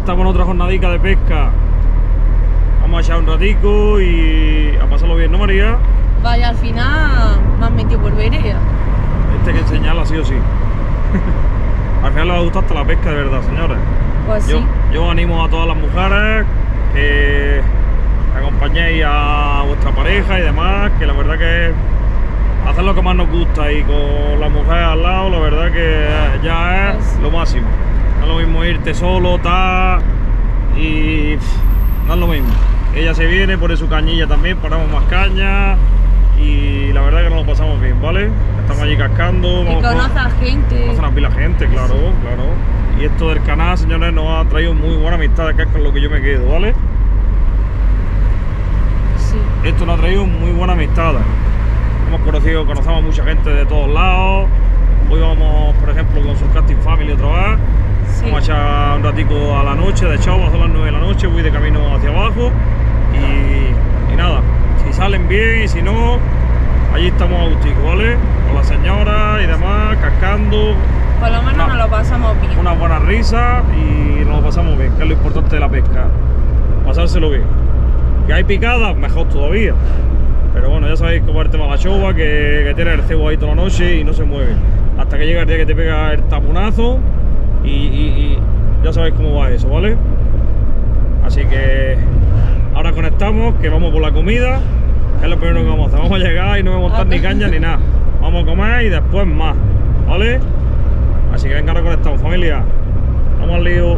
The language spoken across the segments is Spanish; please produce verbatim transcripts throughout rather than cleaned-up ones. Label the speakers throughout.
Speaker 1: estamos en otra jornadica de pesca. Vamos a echar un ratico y a pasarlo bien, ¿no, María?
Speaker 2: Vaya, al final me has metido por vereda.
Speaker 1: Este hay que enseñarla sí o sí. Al final les va a gustar hasta la pesca de verdad, señores.
Speaker 2: Pues
Speaker 1: Yo,
Speaker 2: sí.
Speaker 1: yo animo a todas las mujeres que acompañéis a vuestra pareja y demás, que la verdad que hacer lo que más nos gusta y con la mujer al lado, la verdad que ya es
Speaker 2: Pues,
Speaker 1: lo máximo. No es lo mismo irte solo, tal, y pff, no es lo mismo. Ella se viene, pone su cañilla también, ponemos más caña y la verdad que nos lo pasamos bien, ¿vale? Estamos allí cascando.
Speaker 2: y conoce a gente.
Speaker 1: Conoce a la gente, claro,
Speaker 2: Sí.
Speaker 1: claro. Y esto del canal, señores, nos ha traído muy buena amistad, que es con lo que yo me quedo, ¿vale?
Speaker 2: Sí.
Speaker 1: Esto nos ha traído muy buena amistad. Hemos conocido, conocemos a mucha gente de todos lados. Hoy vamos, por ejemplo, con Surcasting Family otra vez.
Speaker 2: Sí.
Speaker 1: Vamos a echar un ratico a la noche, de hecho, son las nueve de la noche, voy de camino hacia abajo. Y, y nada, si salen bien y si no, allí estamos a gustico, ¿vale? Con la señora y demás, cascando.
Speaker 2: Por lo menos
Speaker 1: No.
Speaker 2: nos lo pasamos bien.
Speaker 1: Una buena risa y nos lo pasamos bien, que es lo importante de la pesca, pasárselo bien. Que hay picadas, mejor todavía, pero bueno, ya sabéis cómo es el tema de la chova, que, que tiene el cebo ahí toda la noche y no se mueve, hasta que llega el día que te pega el taponazo y, y, y ya sabéis cómo va eso, ¿vale? Así que ahora conectamos, que vamos por la comida, que es lo primero que vamos a hacer. Vamos a llegar y no vamos a montar ni caña ni nada, vamos a comer y después más, ¿vale? Así que venga, ahora conectamos, familia. Vamos al lío.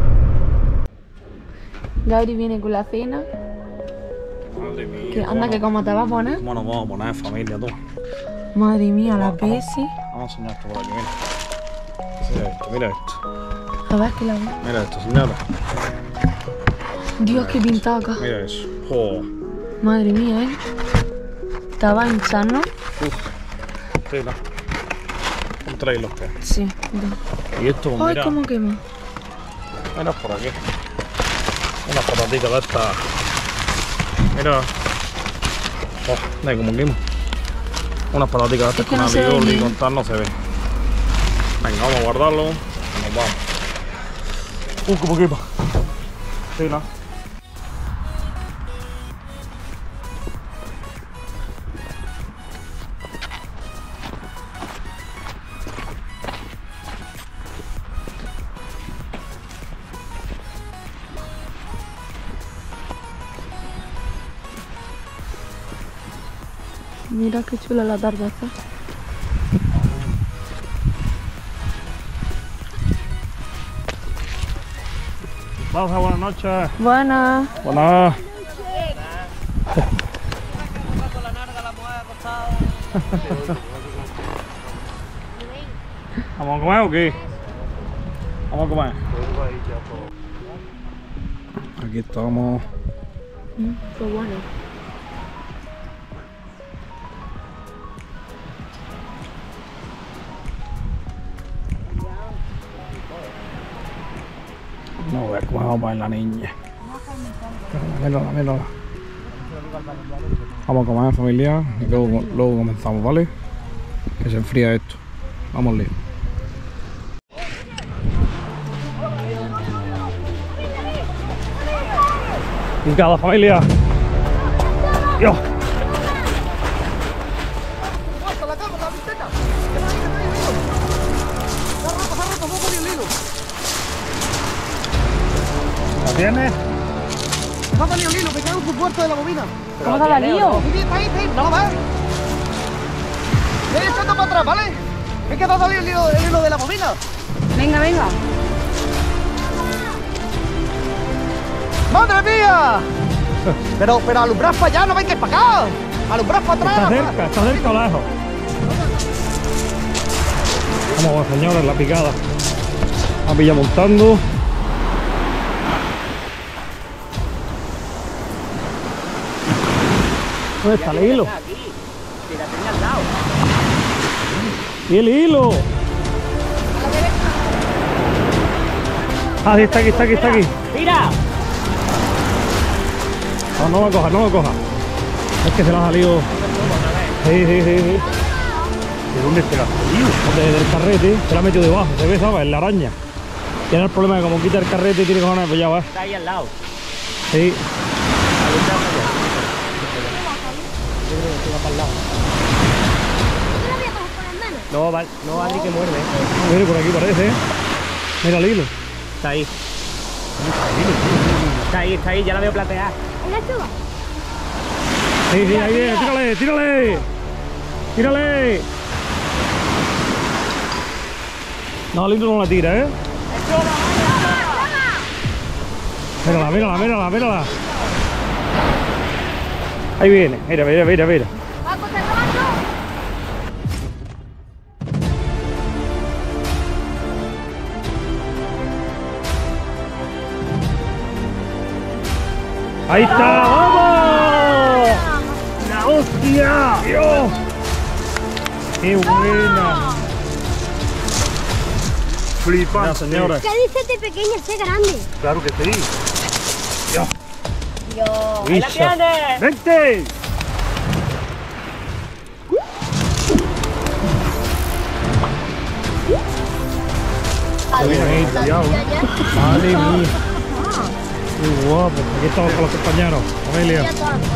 Speaker 2: Gabri viene con la cena.
Speaker 1: Madre mía.
Speaker 2: Que anda, que cómo te vas a poner.
Speaker 1: ¿Cómo nos vamos a poner, familia, tú?
Speaker 2: Madre mía, la
Speaker 1: Vamos, vamos.
Speaker 2: Bessie.
Speaker 1: Vamos a enseñar esto por aquí, mira. Mira esto, mira esto.
Speaker 2: A ver que la
Speaker 1: Mira esto, señora.
Speaker 2: Dios, qué pintaca.
Speaker 1: Mira eso. Joder.
Speaker 2: Madre mía, eh. Estaba hinchando.
Speaker 1: Uf. Tela. Un trailer que.
Speaker 2: Sí.
Speaker 1: Y esto, pues,
Speaker 2: Ay,
Speaker 1: mira.
Speaker 2: cómo quema.
Speaker 1: Mira por aquí. Unas patatitas de estas. Mira. Oh, mira cómo quema. Unas patatitas de estas
Speaker 2: Es que
Speaker 1: con
Speaker 2: no se ve
Speaker 1: alioli y
Speaker 2: bien.
Speaker 1: con tal no se ve. Venga, vamos a guardarlo. Y nos vamos. Uh, cómo quema. Tela.
Speaker 2: Mira qué chula la tarde está.
Speaker 1: Vamos a buenas noches.
Speaker 2: Buenas.
Speaker 1: Buenas. ¿Vamos a comer o qué? Vamos a comer. Aquí estamos.
Speaker 2: Mm, qué bueno.
Speaker 1: No voy a comer, vamos a poner la niña. Mírala, mírala. Vamos a comer, familia, y luego, luego comenzamos, ¿vale? Que se enfría esto. Vamos, lío. Picada, familia. Dios. ¿La tienes?
Speaker 3: No ha salido el hilo, me quedo en su puerto de la bobina.
Speaker 2: ¿Cómo te la lío?
Speaker 3: Sí, está ahí, está ahí, no lo ves. Ve echando para atrás, ¿vale? Es que no ha salido el hilo, el hilo de la bobina.
Speaker 2: Venga, venga.
Speaker 3: ¡Madre mía! Pero, pero alumbrad para allá, no vengáis para acá. Alumbrad para atrás.
Speaker 1: Está cerca, está cerca o lejos. Vamos, señores, la picada. La pilla montando. ¿Dónde está el hilo? ¿Y el hilo? Ah, sí, está aquí, está aquí, está aquí.
Speaker 3: ¡Mira!
Speaker 1: No, no me coja, no me coja. Es que se la ha salido. Sí, sí, sí, sí. ¿De dónde se la ha salido? De- del carrete, se la ha metido debajo, se ve, ¿sabes? En la araña. Tiene el problema de como quita el carrete y tiene cojones, pues ya va.
Speaker 4: Está ahí al lado.
Speaker 1: Sí.
Speaker 4: No, vale, no, Adri, que muerde.
Speaker 1: Mira, por aquí parece, ¿eh? Mira el hilo.
Speaker 4: Está ahí. Está ahí, está ahí, ya la veo platear.
Speaker 2: ¿Una chuva?
Speaker 1: Sí, sí, ahí viene, tírale, tírale. Tírale. No, el hilo no la tira, ¿eh? Mírala, mírala, mírala, mírala. Ahí viene, mira, mira, mira, mira. Ahí está, vamos. La hostia, Dios. Qué buena. Flipante, señora.
Speaker 2: ¿Qué dices de pequeña ser grande?
Speaker 1: Claro que sí. Dios.
Speaker 2: Dios.
Speaker 4: ¡Ahí la tienes!
Speaker 1: ¡Vente! Qué bonito, ya. Madre mía. Qué guapo. Aquí estamos con los compañeros. Familia.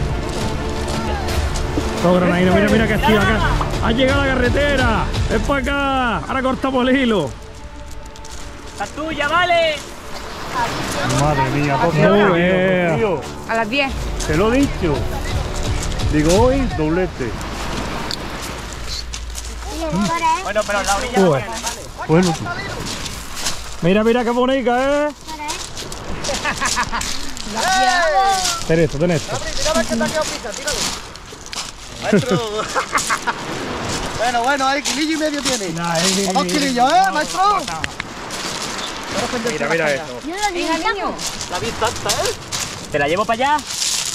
Speaker 1: Todo granadino. Mira, mira que aquí, acá. Ha llegado la carretera. Es para acá. Ahora cortamos el hilo.
Speaker 4: ¡La tuya, vale!
Speaker 5: Madre mía, por
Speaker 1: Muy bien.
Speaker 5: tío.
Speaker 6: A las diez.
Speaker 5: Te lo he dicho. Digo hoy, doblete.
Speaker 4: Bueno, pero la orilla
Speaker 1: Uy.
Speaker 4: la tienes, vale.
Speaker 5: Bueno,
Speaker 1: Mira, mira qué bonita, ¿eh? Ten esto, ten esto.
Speaker 3: Mira a ver qué te ha quedado pizza, tíralo. Maestro. Bueno, bueno, ahí kilillo y medio tiene. O dos kilillos, ¿eh, maestro?
Speaker 1: Mira, mira esto.
Speaker 2: Venga, niño.
Speaker 4: La vi tanta, ¿eh? ¿Te la llevo para allá?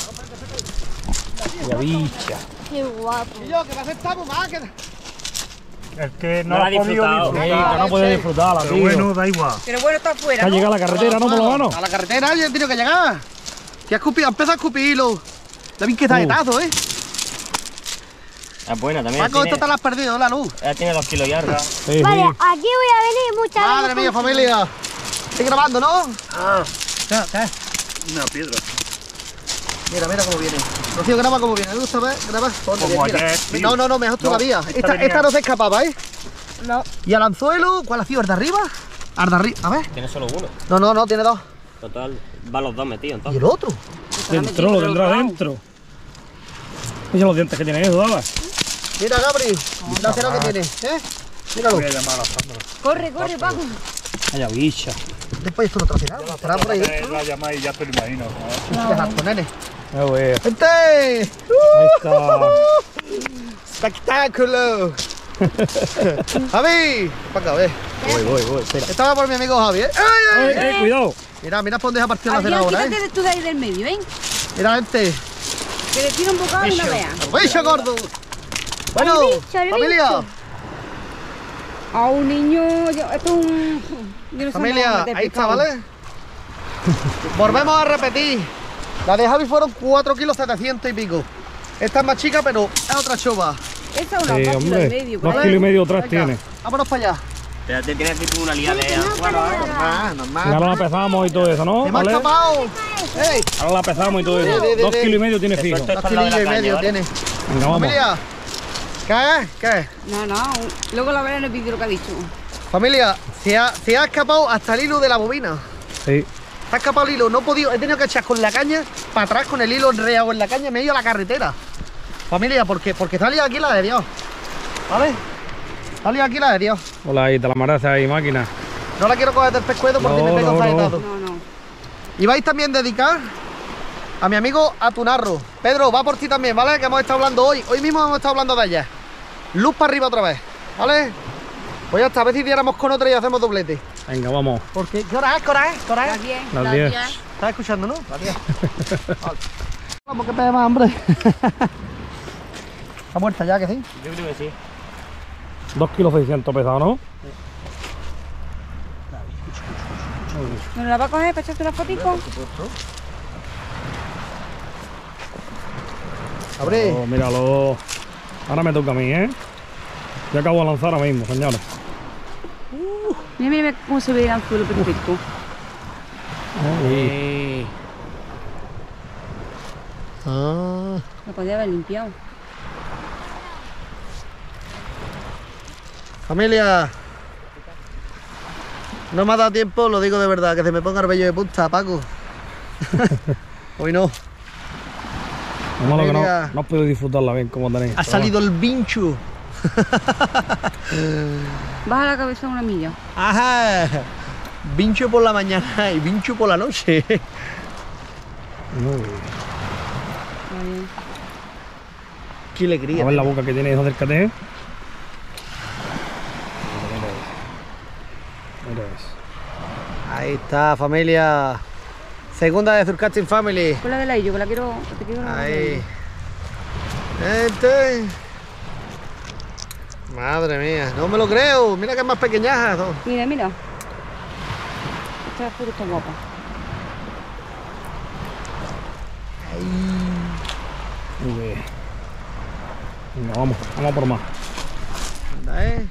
Speaker 1: La bicha.
Speaker 2: Qué guapo.
Speaker 3: Y yo, que me aceptamos más que...
Speaker 5: es que
Speaker 4: No
Speaker 5: no,
Speaker 4: la
Speaker 5: ha
Speaker 4: he
Speaker 5: podido
Speaker 4: disfrutado.
Speaker 5: disfrutar.
Speaker 1: Que no puede disfrutarla,
Speaker 5: Pero
Speaker 1: tío.
Speaker 5: bueno, da igual.
Speaker 6: Pero bueno, está afuera,
Speaker 1: Ha
Speaker 6: ¿no?
Speaker 1: llegado a la carretera, ¿no? Por lo menos.
Speaker 3: A la carretera ya he tenido que llegar. Que ha escupido, ha empezado a escupirlo. La vi que está de
Speaker 1: Uh.
Speaker 3: tazo, ¿eh?
Speaker 4: Es buena también.
Speaker 3: Paco,
Speaker 4: tiene,
Speaker 3: esto te lo has perdido, la luz.
Speaker 4: ella tiene dos kilos y algo.
Speaker 1: Sí,
Speaker 2: Vale,
Speaker 1: sí.
Speaker 2: aquí voy a venir muchas
Speaker 3: Madre
Speaker 2: veces
Speaker 3: mía,
Speaker 2: con-
Speaker 3: familia. Estoy grabando, ¿no?
Speaker 5: Una piedra.
Speaker 3: Mira, mira cómo viene. Rocío, graba cómo viene. ¿Me gusta ver? Graba. Ponte
Speaker 5: Como
Speaker 3: bien, mira.
Speaker 5: ayer, tío.
Speaker 3: No, no, no, mejor
Speaker 5: No,
Speaker 3: todavía.
Speaker 5: esta
Speaker 3: Esta,
Speaker 5: venía-
Speaker 3: esta no se escapaba, ¿eh?
Speaker 2: No.
Speaker 3: Y al anzuelo, ¿cuál ha sido? ¿El de arriba? ¿El de arriba? A ver.
Speaker 4: Tiene solo uno.
Speaker 3: No, no, no, tiene dos.
Speaker 4: Total, va los dos metidos
Speaker 3: ¿Y
Speaker 4: entonces.
Speaker 3: el otro?
Speaker 1: Dentro, lo tendrá dentro. Mira los dientes que tiene eso, daba.
Speaker 3: Mira, Gabri. La cera que tiene, ¿eh? Míralo.
Speaker 5: Voy a llamar a Sandra.
Speaker 6: Corre, corre, Paco.
Speaker 1: Vaya bicha.
Speaker 3: Después esto no tracerá. Estará por ahí
Speaker 5: Eh,
Speaker 3: dentro.
Speaker 5: La llamáis y ya te lo imagino. ¿no?
Speaker 3: Qué harto, nene.
Speaker 1: A ver.
Speaker 3: ¡Gente!
Speaker 1: Ahí está.
Speaker 3: ¡Espectáculo! Javi, para acá, ve.
Speaker 1: Voy, voy, voy. Espera.
Speaker 3: Estaba por mi amigo Javi, ¿eh? ¡Ay, ay!
Speaker 1: Ay, eh, cuidado.
Speaker 3: Mira, mira por dónde se ha partido la cena
Speaker 6: Adrián,
Speaker 3: ahora,
Speaker 6: quítate
Speaker 3: ¿eh?
Speaker 6: de tú de ahí del medio, ¿ven?
Speaker 3: Mira, gente.
Speaker 6: Que le tira un bocado y no veas.
Speaker 3: ¡Bicho gordo! Bueno,
Speaker 2: El bicho, el
Speaker 3: familia,
Speaker 2: bicho.
Speaker 6: A un niño, yo, esto es un... yo no sé
Speaker 3: familia,
Speaker 6: cómo meter
Speaker 3: ahí está,
Speaker 6: pescado.
Speaker 3: ¿vale? Volvemos a repetir. La de Javi fueron cuatro kilos setecientos y pico. Esta es más chica, pero es otra chopa.
Speaker 6: Esa es una
Speaker 1: Sí,
Speaker 6: dos kilos y
Speaker 1: hombre.
Speaker 6: medio.
Speaker 1: Dos
Speaker 6: por
Speaker 1: kilos y
Speaker 6: ahí.
Speaker 1: medio atrás
Speaker 3: Venga,
Speaker 1: tiene.
Speaker 3: vámonos para allá.
Speaker 4: Te, te tienes aquí tú una liada de
Speaker 3: Normal,
Speaker 1: Ya
Speaker 3: normal.
Speaker 1: no la pesamos y todo eso, ¿no?
Speaker 3: ¡Se me ha
Speaker 1: ¿Vale?
Speaker 3: escapado! ¡Ey!
Speaker 1: Ahora la pesamos y todo
Speaker 3: De,
Speaker 1: eso.
Speaker 3: de, de,
Speaker 1: Dos
Speaker 3: de.
Speaker 1: kilos y medio tiene fijo.
Speaker 4: Esto es
Speaker 3: Dos
Speaker 4: para la de
Speaker 3: kilillos
Speaker 4: la
Speaker 3: y medio
Speaker 4: caña, ¿vale?
Speaker 3: tiene.
Speaker 1: Venga, vamos.
Speaker 3: Familia, ¿qué? ¿Qué?
Speaker 6: No, no, luego la verán en el vídeo lo que ha dicho.
Speaker 3: Familia, se ha, se ha escapado hasta el hilo de la bobina.
Speaker 1: Sí.
Speaker 3: Se ha escapado el hilo, no he podido, he tenido que echar con la caña para atrás con el hilo enredado en la caña y me he ido a la carretera. Familia, porque, porque está liado aquí la de Dios. ¿Vale? Está liado aquí la de Dios.
Speaker 1: Hola, ahí te la maraza ahí, máquina.
Speaker 3: No la quiero coger del pescuezo porque
Speaker 1: No,
Speaker 3: me pega
Speaker 1: no,
Speaker 3: un
Speaker 1: no.
Speaker 3: saetazo.
Speaker 6: No, no.
Speaker 3: Y vais también a dedicar a mi amigo Atunarro. Pedro, va por ti también, ¿vale? Que hemos estado hablando hoy. Hoy mismo hemos estado hablando de ella. Luz para arriba otra vez, ¿vale? Pues ya está, a ver si diéramos con otra y hacemos doblete.
Speaker 1: Venga, vamos.
Speaker 3: Porque, ¿qué hora es? ¿Qué hora es? ¿Qué hora es?
Speaker 6: Las diez.
Speaker 1: Las diez.
Speaker 3: ¿Estás escuchando, no? Las diez. Vale. Vamos, que pega más hambre. Está muerta ya, que sí.
Speaker 4: Yo creo que sí.
Speaker 1: Dos kilos seiscientos pesado, ¿no?
Speaker 6: ¿No la va a coger para echarte una fotico?
Speaker 3: Abre.
Speaker 1: Oh, míralo. Ahora me toca a mí, ¿eh? Yo acabo de lanzar ahora mismo, señores.
Speaker 6: Mira, mira cómo se ve el anzuelo perfecto.
Speaker 3: Ay. Ah.
Speaker 6: Lo podía haber limpiado.
Speaker 3: Familia, no me ha dado tiempo, lo digo de verdad, que se me ponga el vello de punta, Paco. Hoy no.
Speaker 1: Lo malo que no,
Speaker 3: Familia.
Speaker 1: no has podido disfrutarla bien como tenéis.
Speaker 3: Ha salido el vinchu.
Speaker 6: Baja la cabeza una milla.
Speaker 3: Ajá. Vinchu por la mañana y vinchu por la noche.
Speaker 1: Muy bien.
Speaker 6: Vale.
Speaker 3: Qué alegría.
Speaker 1: A ver la boca que tiene, acércate. Mira eso.
Speaker 3: Ahí está, familia. Segunda de Surcasting Family.
Speaker 6: Con la de la yo, que la quiero. Que te quiero
Speaker 3: Ahí. Este. Madre mía, no me lo creo. Mira que es más pequeñaja. ¿No?
Speaker 6: Mira, mira. Esta foto está guapa.
Speaker 1: Muy bien. Venga, vamos, vamos a por más.
Speaker 3: Anda, eh.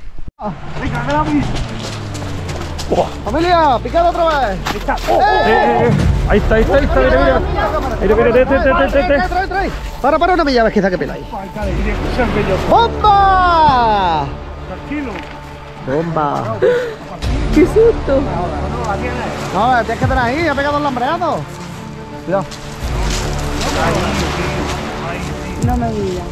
Speaker 3: Familia, picad otra vez.
Speaker 1: Eh, eh, eh. Ahí está, ahí está, ahí está, mira, mira. Mira, mira, te, te, te, te, te.
Speaker 3: Trae, trae, trae. Para, para una milla, ves que está que pela ahí. ¡Bomba!
Speaker 5: Tranquilo.
Speaker 3: ¡Bomba!
Speaker 6: ¡Qué susto!
Speaker 3: No, tienes que tener ahí, ha pegado el lambreado. Cuidado.
Speaker 6: No me digas.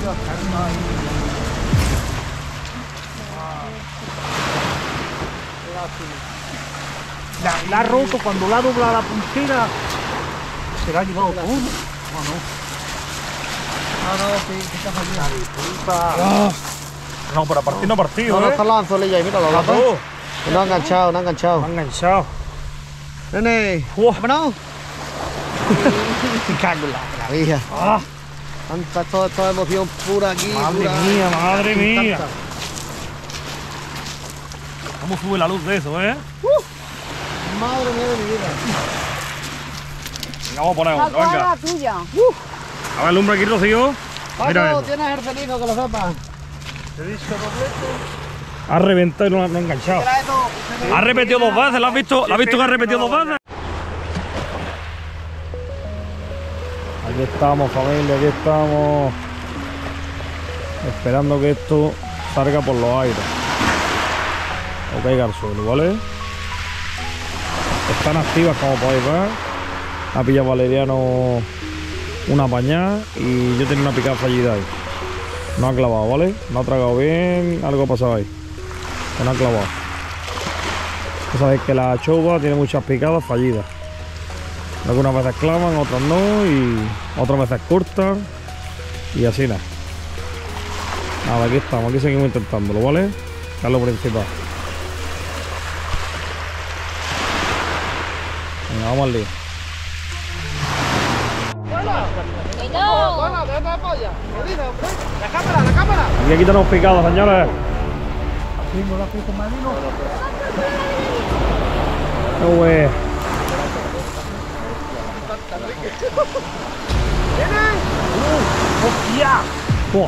Speaker 5: La, la ha roto cuando la ha doblado la puntera. Se la ha llevado todo.
Speaker 3: No, no, sí, sí está fallando.
Speaker 1: Ah. No, para partir no partido,
Speaker 3: No, no
Speaker 1: ¿eh?
Speaker 3: están los anzuelos ahí, míralo. Los dos.
Speaker 1: Todo.
Speaker 3: No ha enganchado, no ha
Speaker 1: Me
Speaker 3: enganchado.
Speaker 1: ha enganchado.
Speaker 3: Nene,
Speaker 1: Uah.
Speaker 3: vámonos. Cago en la maravilla.
Speaker 1: Ah,
Speaker 3: Tanta, toda esta emoción pura aquí.
Speaker 1: madre
Speaker 3: pura.
Speaker 1: mía, madre mía.
Speaker 3: Tanta.
Speaker 1: ¿Cómo sube la luz de eso, eh?
Speaker 3: Madre mía de mi vida.
Speaker 1: Venga, vamos a poner
Speaker 6: La
Speaker 1: otra, venga.
Speaker 6: cuadra tuya.
Speaker 1: A ver, alumbra aquí, Rocío. Mira
Speaker 3: Paco,
Speaker 1: eso.
Speaker 3: tienes el cenizo, que lo sepas.
Speaker 1: Ha reventado y no, no ha enganchado.
Speaker 3: Mira eso.
Speaker 1: Ha repetido dos veces, ¿lo has visto? ¿Lo has visto que ha repetido dos veces? Aquí estamos, familia, aquí estamos. Esperando que esto salga por los aires. O caiga al suelo, ¿vale? Están activas, como podéis ver. Ha pillado Valeriano una pañada y yo tenía una picada fallida ahí. No ha clavado, ¿vale? No ha tragado bien, algo ha pasado ahí. Que no ha clavado. Ya sabéis que la chova tiene muchas picadas fallidas. Algunas veces clavan, otras no, y otras veces cortan. Y así nada. Nada, aquí estamos, aquí seguimos intentándolo, ¿vale? Que es lo principal. Venga, vamos al lío.
Speaker 3: Bueno, ¿qué te apoya? ¿Qué dices, hombre? La cámara, la cámara.
Speaker 1: Aquí aquí tenemos picados, señores. No, güey. Buah.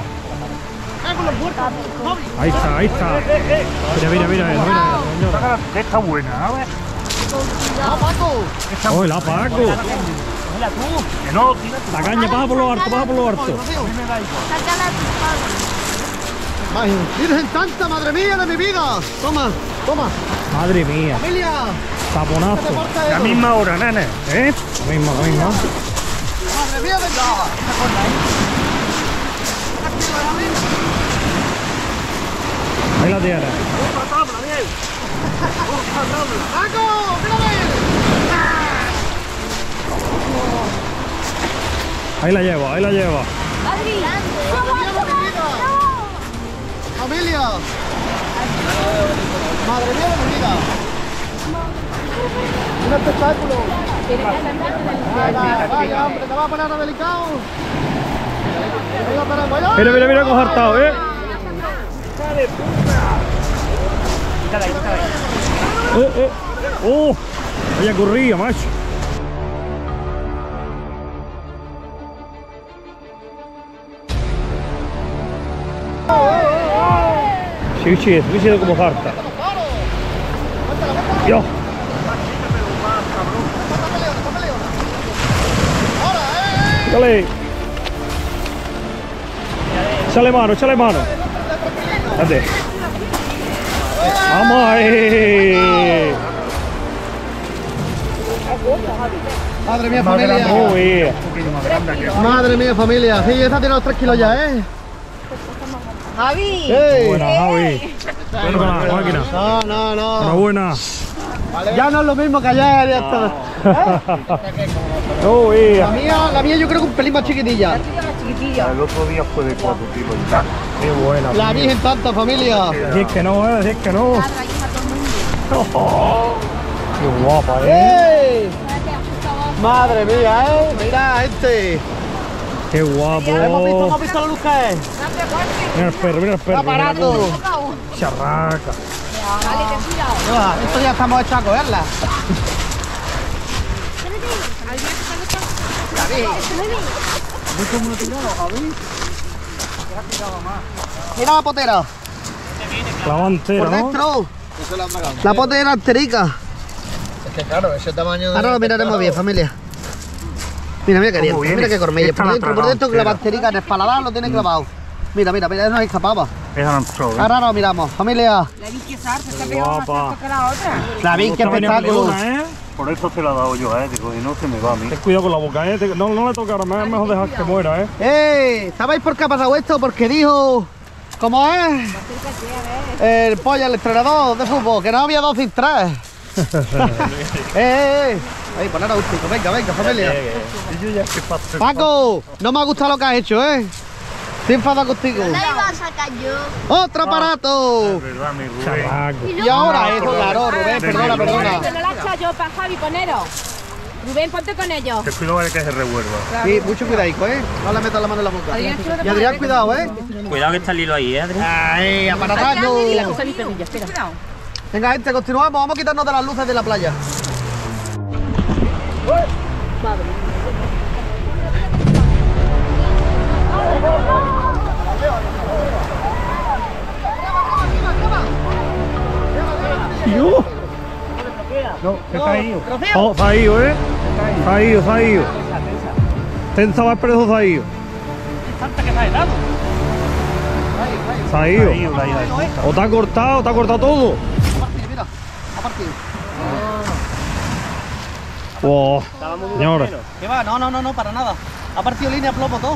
Speaker 1: Ahí está, ahí está. Mira, mira, mira, mira, mira, señora.
Speaker 5: Está buena, a ver.
Speaker 3: ¡Ah, Paco!
Speaker 1: ¡Oh, la Paco!
Speaker 5: Que no, tira tu
Speaker 1: La caña, baja por lo alto, baja por lo alto.
Speaker 3: Ay, Virgen Santa, madre mía de mi vida. Toma, toma.
Speaker 1: Madre mía,
Speaker 3: Familia,
Speaker 1: taponazo.
Speaker 3: ¿qué te porta
Speaker 5: la
Speaker 3: eso?
Speaker 5: misma hora, nene. ¿Eh?
Speaker 1: Lo mismo, lo mismo.
Speaker 3: Madre mía de mi vida.
Speaker 1: Ahí la tienes.
Speaker 3: ¡Paco! ¡Mírame!
Speaker 1: Ahí la lleva, ahí la lleva.
Speaker 3: ¡Madre mía de mi vida! ¡Familia! ¡Madre mía de mi vida! ¡Un espectáculo! Vaya, vaya, hombre, te vas a poner ahora delicado. Venga, para allá.
Speaker 1: Mira, mira, mira cómo ha hartado, ¿eh? Eh, eh. ¡Oh! Vaya corría, macho. Sí, sí, estoy diciendo como harta. Dios. Dale. Échale mano, échale mano. Date. Vamos ahí.
Speaker 3: Madre mía, familia.
Speaker 1: Muy bien.
Speaker 3: Madre mía, familia. Sí, esta tiene los tres kilos ya, ¿eh?
Speaker 6: Javi.
Speaker 3: ¡Ey!
Speaker 1: Buena, Javi. Bueno, con la máquina.
Speaker 3: No, no, no.
Speaker 1: Enhorabuena.
Speaker 3: Ya no es lo mismo que ayer, ya está.
Speaker 1: Muy bien.
Speaker 3: La mía, la mía yo creo que un pelín más chiquitilla.
Speaker 6: Chiquitilla.
Speaker 5: El otro día fue de cuatro kilos y tal.
Speaker 1: Qué buena.
Speaker 3: La Virgen tanta, familia.
Speaker 1: Decir que no, eh, decir que no. Oh, qué guapa, eh.
Speaker 3: ¡Ey! Madre mía, ¿eh? Mira este.
Speaker 1: Qué guapo.
Speaker 3: ¿Hemos visto, hemos visto la luz que es?
Speaker 1: Mira el perro, mira el perro.
Speaker 3: Está parando.
Speaker 1: Charraca.
Speaker 3: ¿Qué va? Esto ya estamos hechos a cogerla. Mira la potera.
Speaker 1: La va entera,
Speaker 3: Por
Speaker 1: ¿no?
Speaker 3: dentro. La potera enterica.
Speaker 7: Es que claro, ese tamaño de...
Speaker 3: Ahora lo miraremos bien, familia. Mira, mira qué bien. Mira qué cormilla. Por dentro, por dentro, que la basterica en el paladar lo tiene clavado. Mira, mira, mira, no escapaba.
Speaker 5: Esa no entró, ¿eh?
Speaker 3: Ahora lo miramos, familia.
Speaker 6: La vi que zarza, está pegado más
Speaker 1: Guapa.
Speaker 6: alto que la otra.
Speaker 3: La vi, qué
Speaker 1: Esta venía
Speaker 3: espectáculo.
Speaker 1: peleona, ¿eh?
Speaker 5: Por eso se la he dado yo, ¿eh? Digo, y no se me va a mí.
Speaker 1: Ten cuidado con la boca, ¿eh? Te- No, no le toca ahora, me- es mejor dejar que muera, ¿eh?
Speaker 3: ¡Eh! ¿Sabéis por qué ha pasado esto? Porque dijo... ¿Cómo es? El pollo, el entrenador de fútbol, que no había dos sin tres. ¡Eh, eh, eh! Ahí, poner a último. Venga, venga, familia.
Speaker 5: Y yo ya que pasé.
Speaker 3: Paco, no me ha gustado lo que has hecho, ¿eh? Estoy enfadado contigo.
Speaker 2: La iba a sacar yo.
Speaker 3: ¡Otro aparato!
Speaker 5: Es verdad, mi Rubén.
Speaker 1: Charraca.
Speaker 3: Y ahora eso, claro, Rubén, perdona, perdona.
Speaker 8: Que no la he echado yo para Javi, ponero. Rubén, ponte con ellos.
Speaker 5: Te cuido de que se revuelva.
Speaker 3: Sí, mucho cuidadico, ¿eh? No le metas la mano en la boca. Y Adrián, cuidado, ¿eh?
Speaker 4: Cuidado que está el hilo ahí, ¿eh, Adri?
Speaker 3: ¡Ay, aparatazo! Venga, gente, continuamos. Vamos a quitarnos de las luces de la playa.
Speaker 1: Yo.
Speaker 5: No, se está ahí.
Speaker 1: Oh, se ha ido, ¿eh? Se ha ido, se ha ido. Tensa va preso, se ha ido. Se ha ido. O te ha cortado, o te ha cortado todo.
Speaker 3: Mira, ha partido.
Speaker 1: Wow. Señores.
Speaker 3: ¿Qué va? No, no, no, no, para nada. Ha partido línea plomo todo.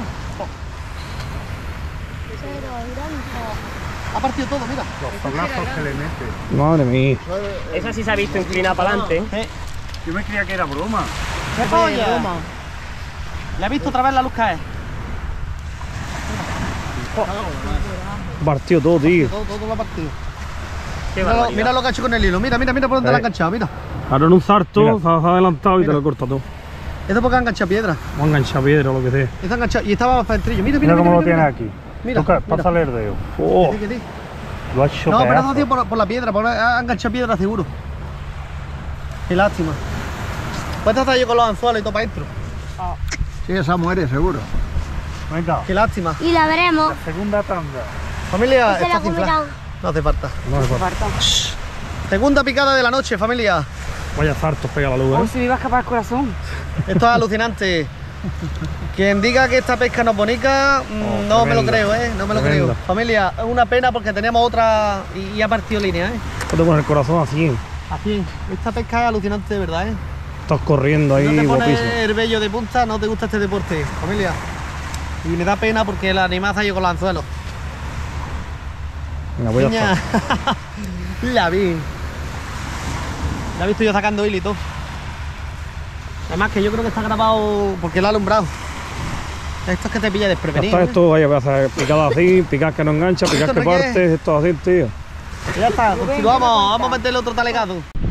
Speaker 3: Ha partido todo, mira.
Speaker 5: Los palazos que le mete.
Speaker 1: Madre mía.
Speaker 4: Esa sí se ha visto inclinada para adelante.
Speaker 5: Yo me creía que era broma.
Speaker 3: ¿Qué polla? ¿Le has visto otra vez la luz caer?
Speaker 1: Partió todo, tío.
Speaker 3: Todo, todo lo ha partido.
Speaker 4: Qué
Speaker 3: Mira, lo-
Speaker 4: barbaridad.
Speaker 3: mira lo que ha hecho con el hilo. Mira, mira, mira por dónde
Speaker 1: Eh.
Speaker 3: la ha enganchado, mira.
Speaker 1: Ahora en un sarto,
Speaker 5: Mira.
Speaker 1: se ha se ha adelantado y te
Speaker 3: Mira.
Speaker 1: lo corta todo.
Speaker 3: Esto porque ha enganchado piedra.
Speaker 1: Vamos a enganchar piedra o lo que sea.
Speaker 3: Está enganchado. Y estaba para el trillo. Mira, mira,
Speaker 5: Mira cómo lo
Speaker 3: mira,
Speaker 5: tiene
Speaker 3: mira.
Speaker 5: aquí.
Speaker 3: Mira,
Speaker 5: Toca,
Speaker 3: mira.
Speaker 5: pásale el dedo.
Speaker 1: Oh.
Speaker 3: Sí, que sí.
Speaker 5: Lo ha hecho
Speaker 3: No, pero
Speaker 5: pedazo.
Speaker 3: no, tío, por, por la piedra. Por, ha enganchado piedra seguro. Qué lástima. Pues esta está yo con los anzuelos y todo para adentro.
Speaker 7: Sí, esa muere, seguro.
Speaker 5: Venga,
Speaker 3: Qué lástima.
Speaker 2: Y la veremos.
Speaker 5: segunda tanda.
Speaker 3: Familia,
Speaker 2: Se la
Speaker 3: está sin
Speaker 2: comerán.
Speaker 3: No hace falta.
Speaker 1: No hace falta.
Speaker 3: Segunda picada de la noche, familia.
Speaker 1: Vaya sartos pega la luz,
Speaker 6: Oh,
Speaker 1: ¿eh?
Speaker 6: se me iba a escapar el corazón.
Speaker 3: Esto es alucinante. Quien diga que esta pesca no es bonita, mm,
Speaker 1: Oh,
Speaker 3: no me lo
Speaker 1: tremenda.
Speaker 3: creo, ¿eh? No me lo
Speaker 1: Tremenda.
Speaker 3: creo. Familia, es una pena porque teníamos otra y, y ha partido línea, ¿eh?
Speaker 1: No te pones el corazón así.
Speaker 3: Así, esta pesca es alucinante de verdad, ¿eh?
Speaker 1: Estás corriendo
Speaker 3: Si
Speaker 1: ahí,
Speaker 3: no te
Speaker 1: guapísimo.
Speaker 3: pones el vello de punta, no te gusta este deporte, familia. Y me da pena porque el animal se ha ido con los anzuelos.
Speaker 1: Venga, voy a
Speaker 3: Niña.
Speaker 1: estar.
Speaker 3: La vi. La he visto yo sacando hilo y todo. Además que yo creo que está grabado porque lo ha alumbrado. Esto es que te pilla
Speaker 1: Ya
Speaker 3: desprevenido.
Speaker 1: está
Speaker 3: ¿eh?
Speaker 1: esto, vaya, voy a hacer picadas así, picadas que no engancha, picadas que
Speaker 3: ¿Esto no es qué?
Speaker 1: partes, esto así, tío.
Speaker 3: Ya está, continuamos, vamos a meterle otro talegazo.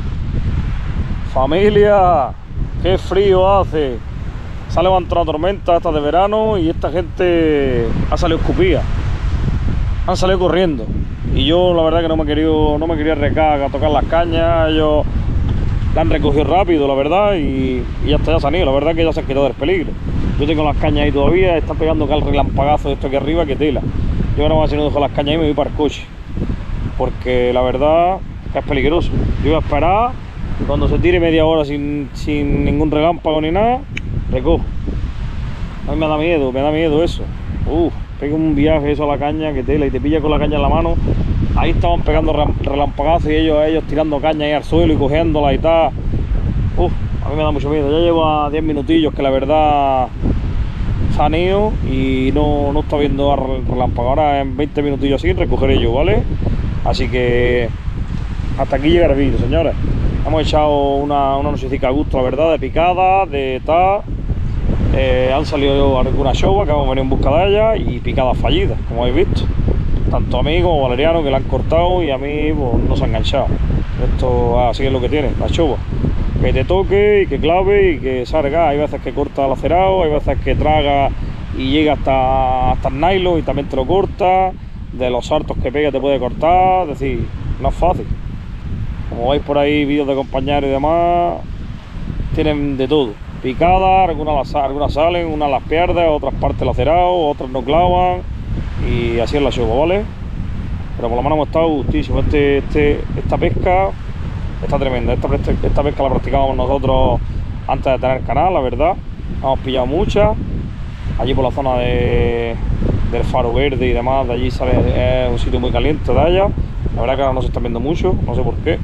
Speaker 1: Familia, qué frío hace. Se ha levantado una tormenta esta de verano y esta gente ha salido escupida. Han salido corriendo. Y yo la verdad que no me quería, no me quería recar a tocar las cañas. Ellos la han recogido rápido, la verdad, y, y hasta ya se han ido. La verdad que ya se han quitado del peligro. Yo tengo las cañas ahí todavía, está pegando acá el relampagazo de esto aquí arriba, que tela. Yo ahora más si no dejo las cañas ahí me voy para el coche. Porque la verdad que es peligroso. Yo voy a esperar Y cuando se tire media hora sin, sin ningún relámpago ni nada, recojo. A mí me da miedo, me da miedo eso. Uf, pega un viaje eso a la caña, que tela, y te pilla con la caña en la mano. Ahí estaban pegando relampagazos y ellos, ellos tirando caña ahí al suelo y cogiéndola y tal. Uf, a mí me da mucho miedo. Ya llevo a diez minutillos que la verdad se han ido y no, no está viendo relámpago. Ahora en veinte minutillos así recogeré yo, ¿vale? Así que hasta aquí llega el vídeo, señores. Hemos echado una, una nochecita a gusto, la verdad, de picada, de tal. Eh, han salido algunas shows que hemos venido en busca de ellas y picadas fallidas, como habéis visto. Tanto a mí como a Valeriano, que la han cortado, y a mí pues, no se ha enganchado. Esto así es lo que tiene, la chova. Que te toque y que clave y que salga. Hay veces que corta el acerado, hay veces que traga y llega hasta, hasta el nylon y también te lo corta. De los saltos que pega te puede cortar, es decir, no es fácil. Como veis por ahí, vídeos de compañeros y demás, tienen de todo. Picadas, algunas, algunas salen, unas las pierdes, otras partes el acerado, otras no clavan. Y así es la show, ¿vale? Pero por lo menos hemos estado gustísimos. Este, este, esta pesca está tremenda. Esta, esta pesca la practicábamos nosotros antes de tener canal, la verdad. Hemos pillado muchas. Allí por la zona de, del Faro Verde y demás, de allí sale, es un sitio muy caliente de allá. La verdad que ahora no se están viendo mucho, no sé por qué.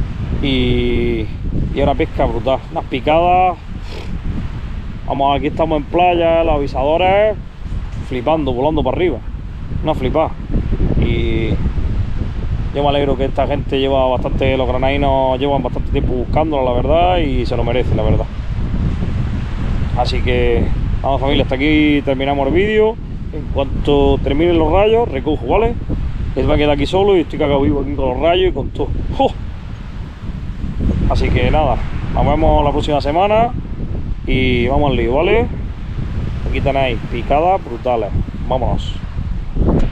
Speaker 1: Y, y una pesca brutal. Unas picadas. Vamos, aquí estamos en playa, los avisadores flipando, volando para arriba. Una flipada. Y yo me alegro que esta gente lleva bastante, los granadinos llevan bastante tiempo buscándola, la verdad, y se lo merece, la verdad. Así que vamos, familia, hasta aquí terminamos el vídeo. En cuanto terminen los rayos, recojo, ¿vale? Me va a quedar aquí solo y estoy cagado vivo aquí con los rayos y con todo. ¡Oh! Así que nada, nos vemos la próxima semana y vamos al lío, ¿vale? Aquí tenéis picadas brutales. Vámonos.